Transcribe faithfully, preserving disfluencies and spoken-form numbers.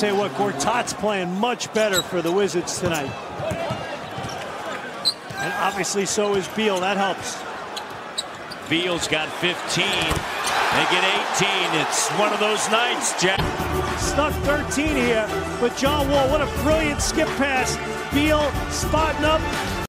tell you what, Gortat's playing much better for the Wizards tonight. And obviously so is Beal. That helps. Beal's got fifteen. They get eighteen. It's one of those nights, Jack. Snuck thirteen here, but John Wall, what a brilliant skip pass. Beal spotting up.